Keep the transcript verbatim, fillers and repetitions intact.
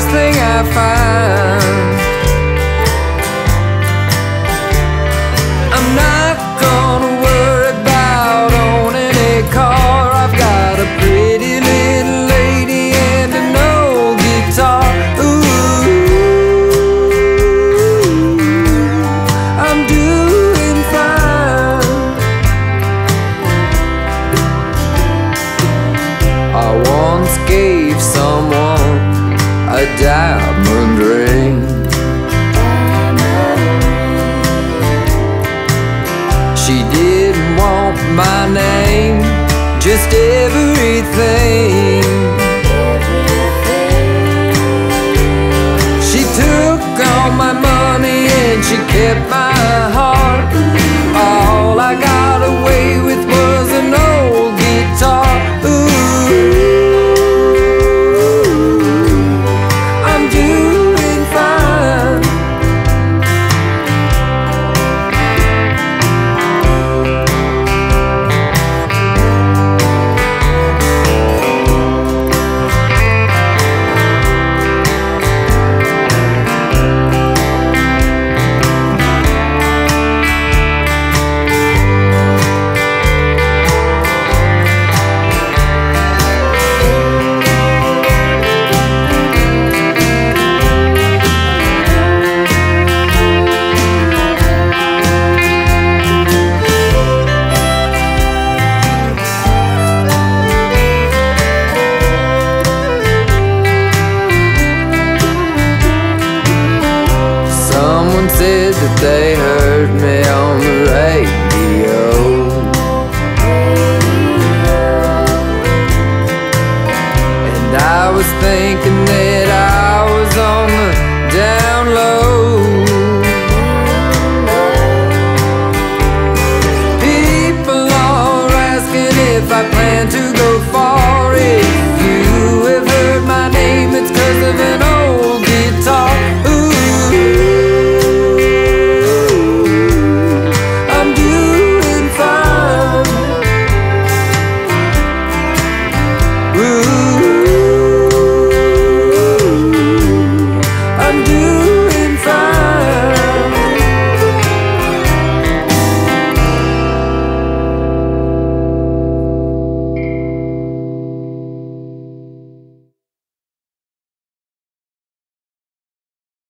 first thing I find. I'm not gonna worry about owning a car. I've got a pretty little lady and an old guitar. Ooh, I'm doing fine. I once gave someone a diamond ring. She didn't want my name, just everything. She took all my money and she kept my heart. All I got away with was an old guitar. Ooh, I'm doing fine. Someone said that they heard me